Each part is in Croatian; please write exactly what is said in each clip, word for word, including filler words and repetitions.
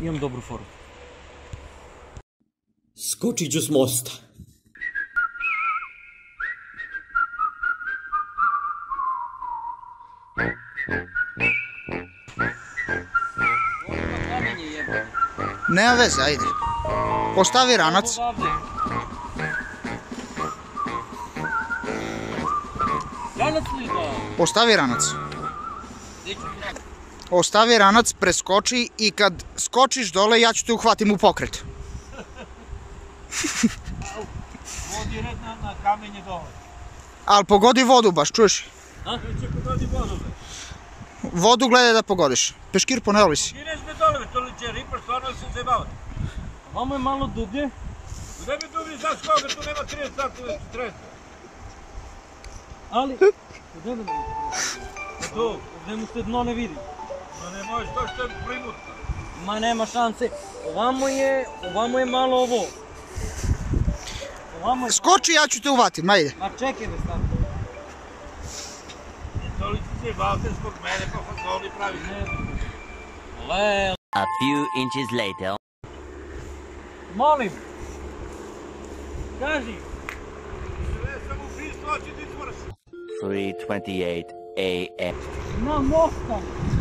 Imam dobru foru. Skočit ću s mosta. Nema veze, ajde. Postavi ranac. Postavi ranac. Ostavi ranac, preskoči i kad skočiš dole ja ću te uhvatim u pokret. Vodi red na kamenje dole. Ali pogodi vodu baš, čuješ? A? Će pogodi vodu. Vodu gledaj da pogodiš. Peškir, poneli si. Ideš me dole, to li će ripaš, stvarno se zajebavati. Vamo je malo dublje. Gde bi dublje, znaš koga, tu nema trideset sati, četrdeset. Ali, gde da ne vidi? Tu. Gde mu se dno ne vidi? No ne možeš, to što je primutno. Ma nema šanse. Ovamo je, ovamo je malo ovo. Ovamo je... Skoči, ja ću te uvatim, ajde. Ma čekaj me sad. To li će se zajebavati zbog mene, pa fazoli pravi. Le... A few inches later. Molim. Kaži. Sve sam u pistu, hoće ti izvrši. three twenty-eight a m Na mosta.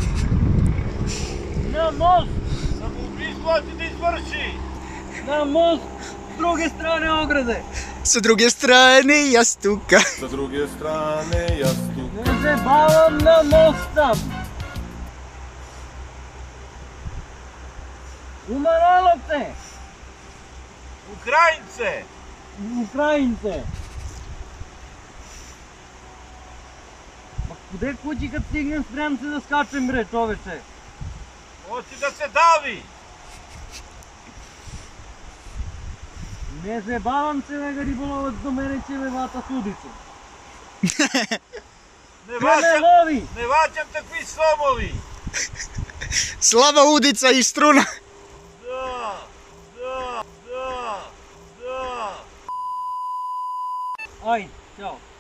Na most. Sam u pistu, hoće ti izvrši. Na most. S druge strane ograde. Sa druge strane jastuka. Sa druge strane jastuka. Ne zabavam na mostam. U Maralovce. Ukrajince. U Ukrajince. Ma kude kući kad stignem spremam se da skačem bre čoveče. Hoće da se davi. Ne zabavam se da ga ribolovac do mene će me vata sudicu. Ne Ko me vaćam, lovi? ne vaćam takvi slomovi. Slava udica i struna. Da, da, da, da. Ajde, ćao.